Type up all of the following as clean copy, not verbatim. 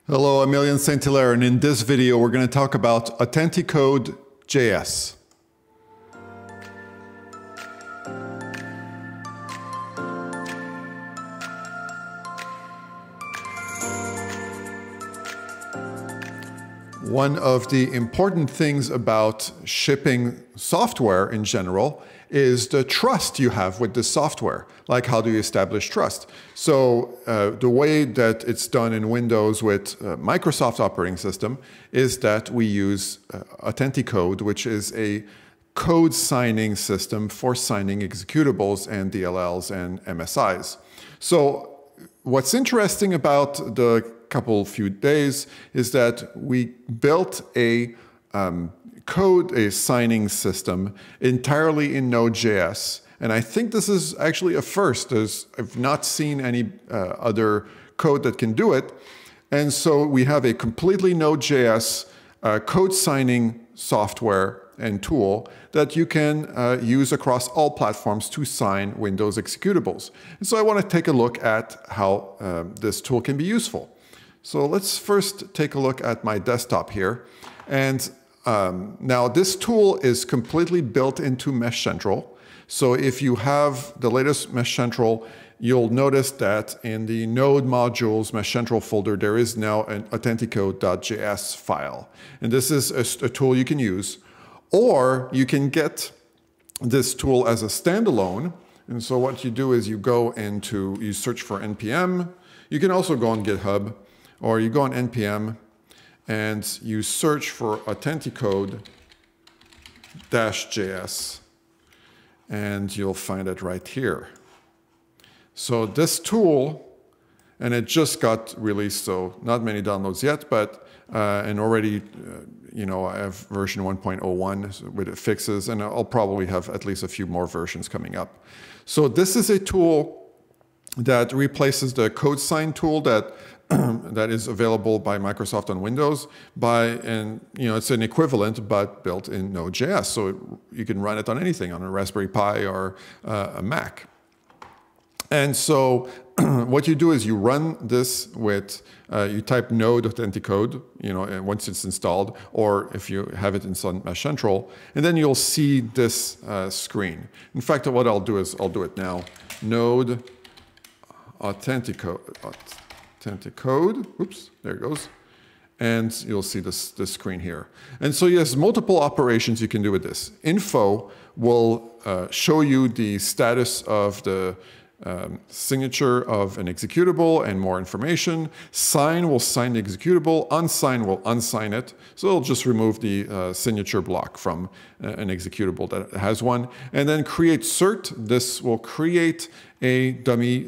Hello, Emilian Saint-Hilaire, and in this video we're going to talk about Authentico.js. One of the important things about shipping software in general is the trust you have with this software. Like, how do you establish trust? So the way that it's done in Windows with Microsoft operating system is that we use Authentico, which is a code signing system for signing executables and DLLs and MSIs. So what's interesting about the few days is that we built a signing system entirely in Node.js. And I think this is actually a first. I've not seen any other code that can do it. And so we have a completely Node.js code signing software and tool that you can use across all platforms to sign Windows executables. And so I want to take a look at how this tool can be useful. So let's first take a look at my desktop here. And now this tool is completely built into Mesh Central. So if you have the latest Mesh Central, you'll notice that in the Node modules Mesh Central folder, there is now an Authentico.js file. And this is a tool you can use. Or you can get this tool as a standalone. And so what you do is you search for NPM. You can also go on GitHub. Or you go on NPM and you search for Authentico.js and you'll find it right here. So this tool, and it just got released, so not many downloads yet, but and already, I have version 1.01 with the fixes, and I'll probably have at least a few more versions coming up. So this is a tool that replaces the code sign tool that is available by Microsoft on Windows it's an equivalent but built in Node.js, so you can run it on anything, on a Raspberry Pi or a Mac. And so what you do is you run this with you type node Authentico, and once it's installed, or if you have it installed in Mesh Central, and then you'll see this screen. In fact, what I'll do is I'll do it now. Node Authentico. Oops, there it goes. And you'll see this screen here. And so yes, multiple operations you can do with this. Info will show you the status of the signature of an executable and more information. Sign will sign the executable. Unsign will unsign it. So it'll just remove the signature block from an executable that has one. And then create cert. This will create a dummy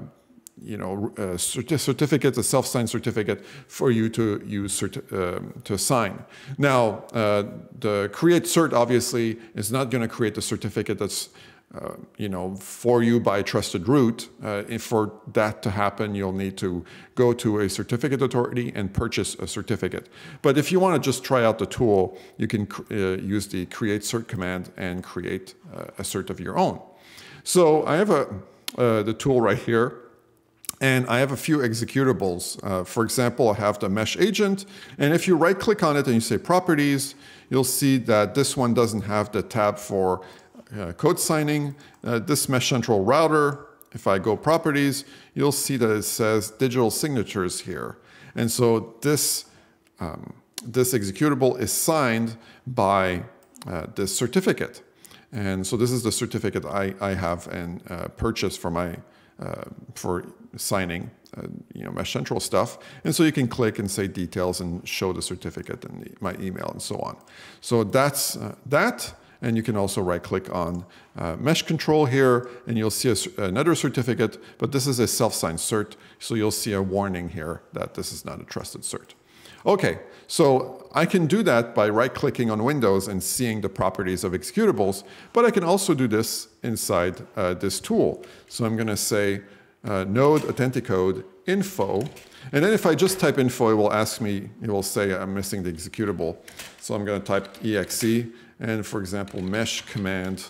certificate, a self-signed certificate for you to use to sign. Now, the create cert obviously is not going to create the certificate that's for you by trusted root. For that to happen, you'll need to go to a certificate authority and purchase a certificate. But if you want to just try out the tool, you can use the create cert command and create a cert of your own. So I have the tool right here. And I have a few executables. For example, I have the mesh agent. And if you right click on it and you say properties, you'll see that this one doesn't have the tab for code signing. This Mesh Central router, if I go properties, you'll see that it says digital signatures here. And so this executable is signed by this certificate. And so this is the certificate I have and purchased for my for signing, Mesh Central stuff. And so you can click and say details and show the certificate and my email and so on. So that's that. And you can also right click on Mesh Control here and you'll see another certificate, but this is a self-signed cert. So you'll see a warning here that this is not a trusted cert. Okay, so I can do that by right-clicking on Windows and seeing the properties of executables, but I can also do this inside this tool. So I'm going to say node Authentico info, and then if I just type info, it will ask me, it will say I'm missing the executable. So I'm going to type exe, and for example, mesh command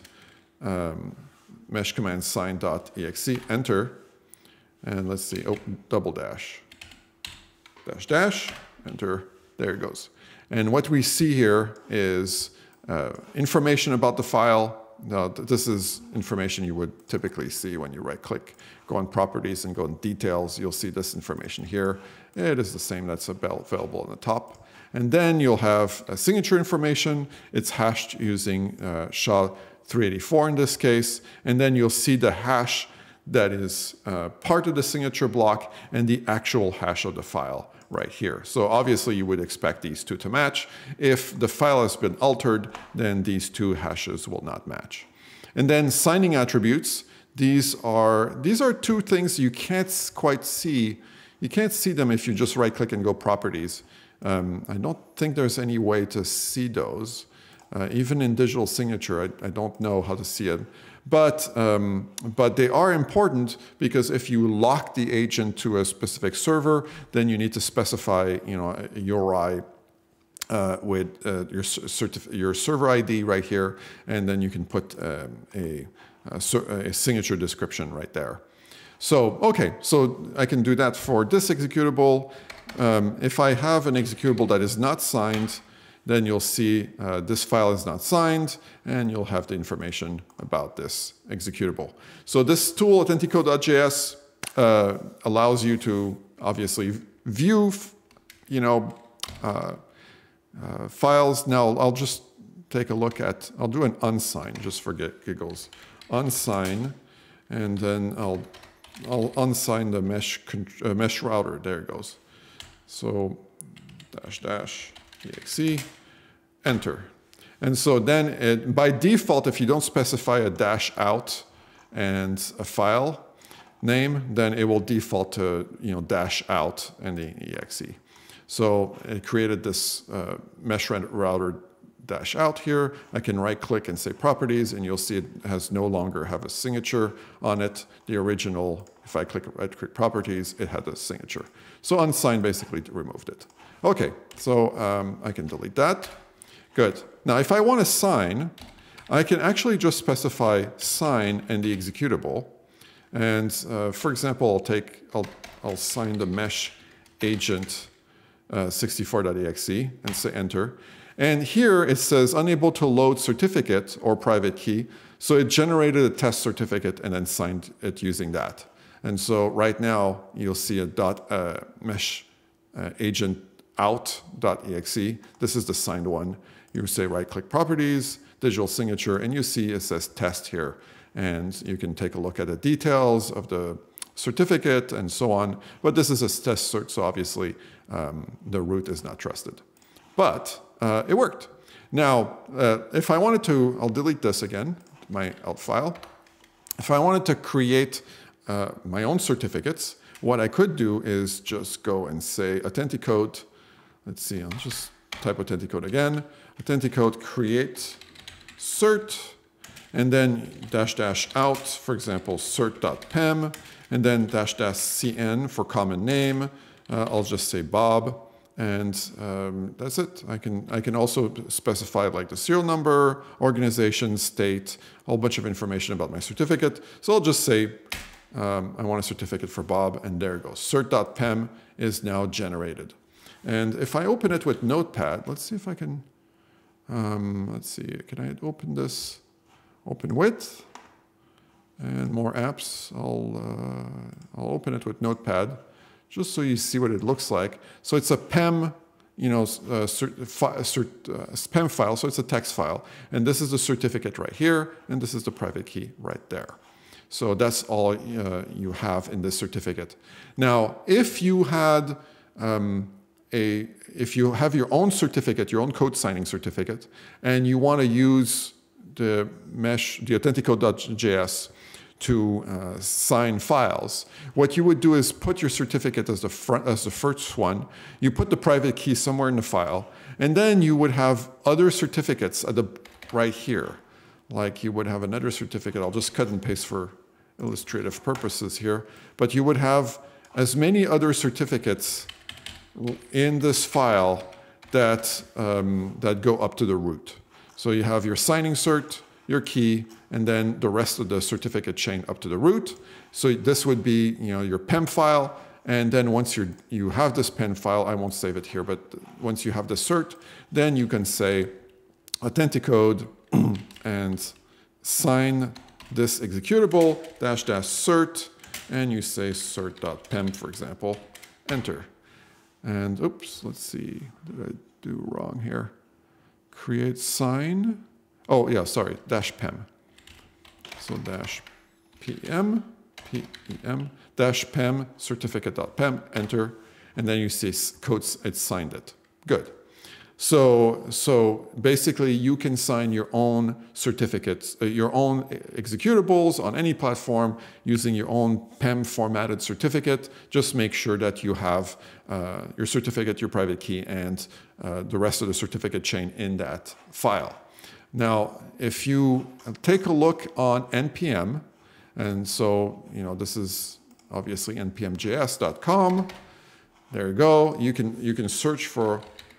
sign.exe, enter, and let's see, double dash. dash dash, enter, there it goes. And what we see here is information about the file. Now, this is information you would typically see when you right-click, go on Properties and go in Details. You'll see this information here. It is the same that's available on the top. And then you'll have signature information. It's hashed using SHA-384 in this case. And then you'll see the hash that is part of the signature block and the actual hash of the file right here. So obviously you would expect these two to match. If the file has been altered, then these two hashes will not match. And then signing attributes, these are two things you can't quite see. You can't see them if you just right click and go properties. I don't think there's any way to see those. Even in digital signature, I don't know how to see it. But they are important because if you lock the agent to a specific server, then you need to specify, a URI with your server ID right here, and then you can put a signature description right there. So okay, so I can do that for this executable. If I have an executable that is not signed, then you'll see this file is not signed, and you'll have the information about this executable. So this tool, Authentico.js, allows you to obviously view, files. Now I'll just take a look at. I'll do an unsign just for giggles. Unsign, and then I'll unsign the mesh router. There it goes. So -exe, enter. And so then by default, if you don't specify a -out and a file name, then it will default to -out and the exe. So it created this mesh router -out here. I can right click and say properties, and you'll see it has no longer have a signature on it. The original, if I right click properties, it had a signature. So unsigned basically removed it. Okay, so I can delete that. Good. Now, if I want to sign, I can actually just specify sign and the executable. And for example, I'll sign the mesh agent 64.exe and say enter. And here it says unable to load certificate or private key. So it generated a test certificate and then signed it using that. And so right now you'll see a mesh agent out.exe. This is the signed one. You say right-click properties, digital signature, and you see it says test here. And you can take a look at the details of the certificate and so on. But this is a test cert, so obviously the root is not trusted. But it worked. Now, if I wanted to, I'll delete this again, my out file. If I wanted to create my own certificates, what I could do is just go and say Authenticode. Let's see, I'll just type Authenticode again. Authenticode create cert, and then --out, for example, cert.pem, and then --cn for common name. I'll just say Bob, and that's it. I can also specify like the serial number, organization, state, a whole bunch of information about my certificate. So I'll just say I want a certificate for Bob, and there it goes. Cert.pem is now generated. And if I open it with Notepad, let's see if I can, let's see, can I open this? Open with, and more apps. I'll open it with Notepad, just so you see what it looks like. So it's a PEM, PEM file, so it's a text file. And this is the certificate right here, and this is the private key right there. So that's all you have in this certificate. Now, if you had if you have your own certificate, your own code signing certificate, and you want to use the Authentico.js to sign files, what you would do is put your certificate as the first one. You put the private key somewhere in the file, and then you would have other certificates at the right here. Like you would have another certificate. I'll just cut and paste for illustrative purposes here. But you would have as many other certificates in this file that go up to the root. So you have your signing cert, your key, and then the rest of the certificate chain up to the root. So this would be your PEM file, And then once you have this PEM file, I won't save it here, but once you have the cert, then you can say authenticode and sign this executable --cert, and you say cert.pem, for example, enter. And oops, let's see, did I do wrong here? Create sign. Oh yeah, sorry, -pem. So -pem, -pem, certificate.pem, enter, and then you see codes, it signed it. Good. So basically you can sign your own certificates, your own executables on any platform using your own PEM formatted certificate. Just make sure that you have your certificate, your private key, and the rest of the certificate chain in that file. Now, if you take a look on NPM, and so, this is obviously npmjs.com. There you go. You can search for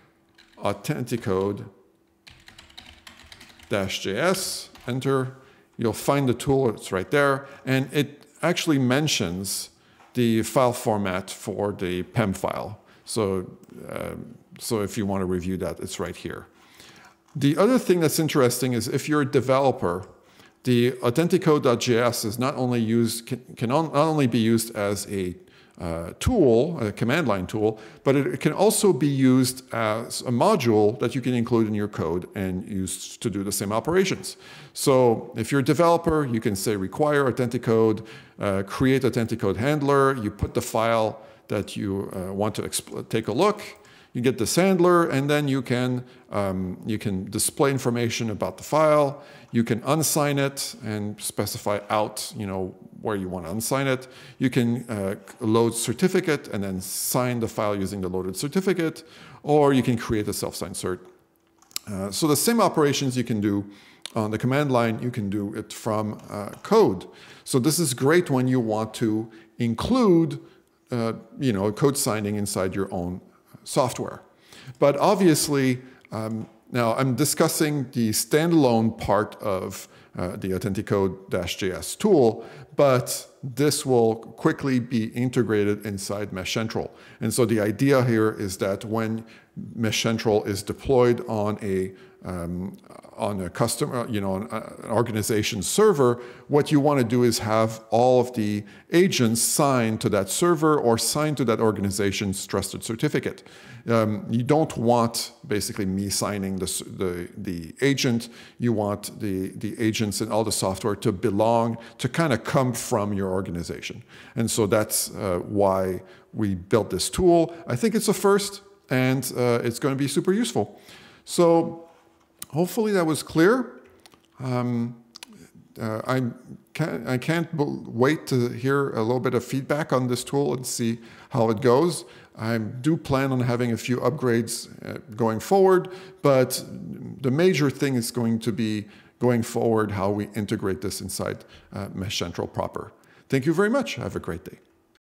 authenticode-js, enter. You'll find the tool, it's right there. And it actually mentions the file format for the PEM file. So if you want to review that, it's right here. The other thing that's interesting is if you're a developer, the authenticode.js is not only can not only be used as a tool, a command line tool, but it can also be used as a module that you can include in your code and use to do the same operations. So if you're a developer, you can say require authenticode, create authenticode handler, you put the file that you want to take a look, you get this handler, and then you can display information about the file. You can unsign it and specify out, where you want to unsign it. You can load certificate and then sign the file using the loaded certificate, or you can create a self-signed cert. So the same operations you can do on the command line, you can do it from code. So this is great when you want to include, code signing inside your own software. But obviously, now I'm discussing the standalone part of the authenticode-js tool, but this will quickly be integrated inside Mesh Central. And so the idea here is that when Mesh Central is deployed on a customer, an organization server, what you want to do is have all of the agents signed to that server or signed to that organization's trusted certificate. You don't want basically me signing the agent. You want the agents and all the software to belong, to kind of come from your organization. And so that's why we built this tool. I think it's a first, and it's going to be super useful. So hopefully that was clear. I can't wait to hear a little bit of feedback on this tool and see how it goes. I do plan on having a few upgrades going forward, but the major thing is going to be going forward how we integrate this inside Mesh Central proper. Thank you very much. Have a great day.